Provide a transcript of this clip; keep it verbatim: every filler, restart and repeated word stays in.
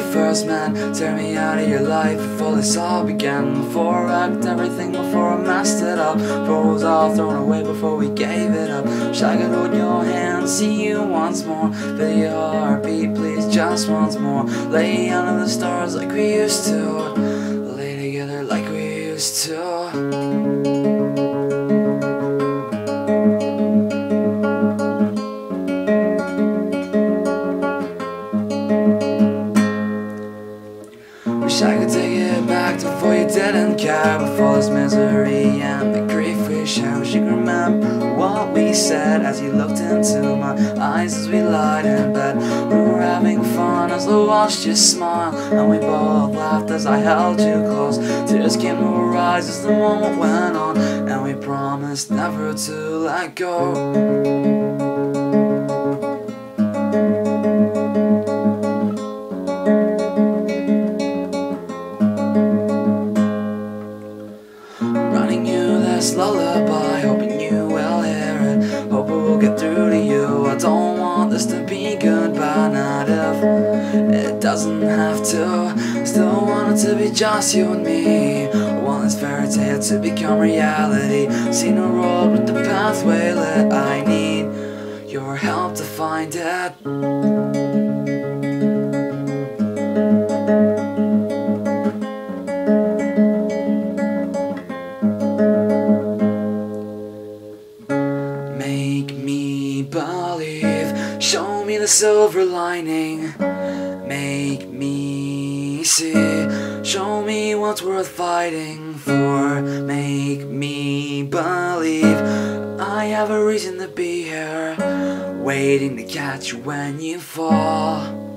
first man. Tear me out of your life before this all began. Before I wrecked everything, before I messed it up. Before it was all thrown away, before we gave it up. Wish I could hold your hand, see you once more. Feel your heartbeat, please, just once more. Lay under the stars like we used to. Lay together like we used to. Wish I could take it back to before you didn't care. Before this misery and the grief we share. Wish you could remember what we said as you looked into my eyes as we lied in bed. We were having fun as I watched you smile, and we both laughed as I held you close. Tears came to our eyes as the moment went on, and we promised never to let go. This lullaby, hoping you will hear it, hope it will get through to you. I don't want this to be goodbye, not if it doesn't have to. Still want it to be just you and me. I want this fairy tale to become reality. Seen a road with the pathway lit. I need your help to find it. Make me believe, show me the silver lining. Make me see, show me what's worth fighting for. Make me believe I have a reason to be here, waiting to catch you when you fall.